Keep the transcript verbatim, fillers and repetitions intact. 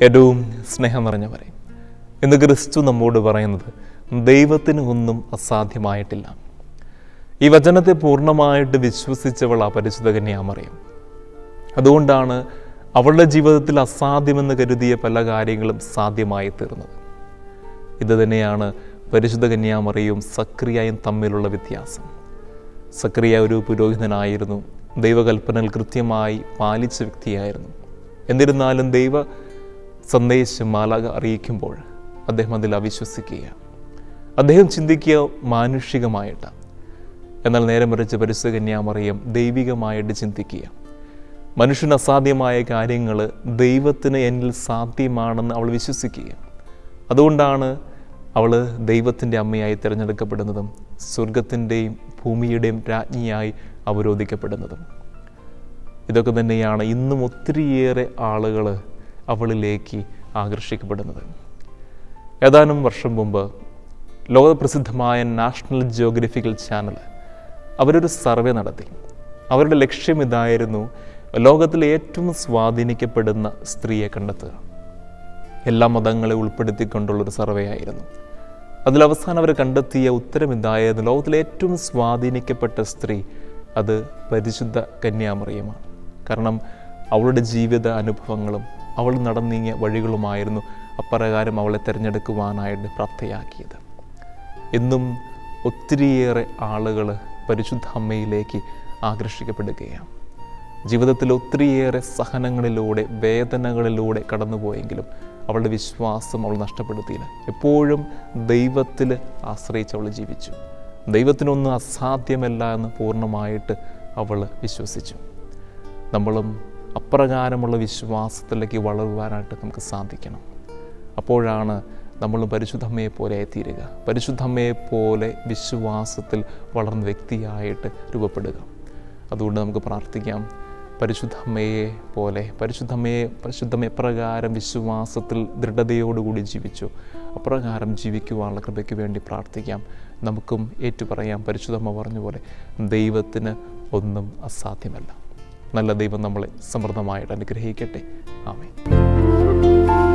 ഏറ്റവും സ്നേഹം നിറഞ്ഞവരെ, ഇന്ന് ക്രിസ്തു നമ്മോട് പറയുന്നത് ദൈവത്തിന് ഒന്നും അസാധ്യമായിട്ടില്ല. ഈ വചനത്തെ പൂർണ്ണമായിട്ട് വിശ്വസിച്ചവൾ ആ പരിശുദ്ധ കന്യാമറിയം. അതുകൊണ്ടാണ് അവളുടെ ജീവിതത്തിൽ അസാധ്യമെന്ന് കരുതിയ പല കാര്യങ്ങളും സാധ്യമായി തീർന്നത്. ഇത് തന്നെയാണ് പരിശുദ്ധ കന്യാമറിയവും സക്രിയയും തമ്മിലുള്ള വ്യത്യാസം. സക്രിയ ഒരു പുരോഹിതനായിരുന്നു, ദൈവകൽപ്പനകൾ കൃത്യമായി പാലിച്ച വ്യക്തിയായിരുന്നു. എന്നിരുന്നാലും ദൈവ സന്ദേശം മാലാഖ അറിയിക്കുമ്പോൾ അദ്ദേഹം അതിൽ അവിശ്വസിക്കുക, അദ്ദേഹം ചിന്തിക്കുക മാനുഷികമായിട്ടാണ്. എന്നാൽ നേരെ മറിച്ച് പരിശുദ്ധ കന്യാമറിയം ദൈവികമായിട്ട് ചിന്തിക്കുക. മനുഷ്യന് അസാധ്യമായ കാര്യങ്ങൾ ദൈവത്തിന് എന്നിൽ സാധ്യമാണെന്ന് അവൾ വിശ്വസിക്കുക. അതുകൊണ്ടാണ് അവൾ ദൈവത്തിൻ്റെ അമ്മയായി തിരഞ്ഞെടുക്കപ്പെടുന്നതും സ്വർഗത്തിൻ്റെയും ഭൂമിയുടെയും രാജ്ഞിയായി അവരോധിക്കപ്പെടുന്നതും. ഇതൊക്കെ തന്നെയാണ് ഇന്നും ഒത്തിരിയേറെ ആളുകൾ അവളിലേക്ക് ആകർഷിക്കപ്പെടുന്നത്. ഏതാനും വർഷം മുമ്പ് ലോകപ്രസിദ്ധമായ നാഷണൽ ജിയോഗ്രഫിക്കൽ ചാനൽ അവരൊരു സർവേ നടത്തി. അവരുടെ ലക്ഷ്യം ഇതായിരുന്നു: ലോകത്തിലെ ഏറ്റവും സ്വാധീനിക്കപ്പെടുന്ന സ്ത്രീയെ കണ്ടെത്തുക. എല്ലാ മതങ്ങളെ ഉൾപ്പെടുത്തിക്കൊണ്ടുള്ളൊരു സർവേ ആയിരുന്നു. അതിലവസാനം അവർ കണ്ടെത്തിയ ഉത്തരം ഇതായിരുന്നു: ലോകത്തിലെ ഏറ്റവും സ്വാധീനിക്കപ്പെട്ട സ്ത്രീ അത് പരിശുദ്ധ കന്യാമറിയമാണ്. കാരണം അവളുടെ ജീവിത അനുഭവങ്ങളും അവൾ നടന്നീങ്ങിയ വഴികളുമായിരുന്നു അപ്രകാരം അവളെ തിരഞ്ഞെടുക്കുവാനായിട്ട് പ്രാപ്തയാക്കിയത്. ഇന്നും ഒത്തിരിയേറെ ആളുകൾ പരിശുദ്ധ അമ്മയിലേക്ക് ആകർഷിക്കപ്പെടുകയാണ്. ജീവിതത്തിൽ ഒത്തിരിയേറെ സഹനങ്ങളിലൂടെ വേദനകളിലൂടെ കടന്നുപോയെങ്കിലും അവളുടെ വിശ്വാസം അവൾ നഷ്ടപ്പെടുത്തിയില്ല. എപ്പോഴും ദൈവത്തിൽ ആശ്രയിച്ച് അവൾ ജീവിച്ചു. ദൈവത്തിനൊന്നും അസാധ്യമല്ല എന്ന് പൂർണ്ണമായിട്ട് അവൾ വിശ്വസിച്ചു. നമ്മളും അപ്രകാരമുള്ള വിശ്വാസത്തിലേക്ക് വളരുവാനായിട്ട് നമുക്ക് സാധിക്കണം. അപ്പോഴാണ് നമ്മൾ പരിശുദ്ധമ്മയെ പോലെ തീരുക, പരിശുദ്ധമ്മയെ പോലെ വിശ്വാസത്തിൽ വളർന്ന വ്യക്തിയായിട്ട് രൂപപ്പെടുക. അതുകൊണ്ട് നമുക്ക് പ്രാർത്ഥിക്കാം, പരിശുദ്ധമ്മയെ പോലെ പരിശുദ്ധമ്മയെ പരിശുദ്ധമ്മ എപ്രകാരം വിശ്വാസത്തിൽ ദൃഢതയോടുകൂടി ജീവിച്ചു അപ്രകാരം ജീവിക്കുവാനുള്ള കൃപയ്ക്ക് വേണ്ടി പ്രാർത്ഥിക്കാം. നമുക്കും ഏറ്റുപറയാം, പരിശുദ്ധമ്മ പറഞ്ഞ പോലെ ദൈവത്തിന് ഒന്നും അസാധ്യമല്ല. നല്ല ദൈവം നമ്മളെ സമൃദ്ധമായിട്ട് അനുഗ്രഹിക്കട്ടെ. ആമേൻ.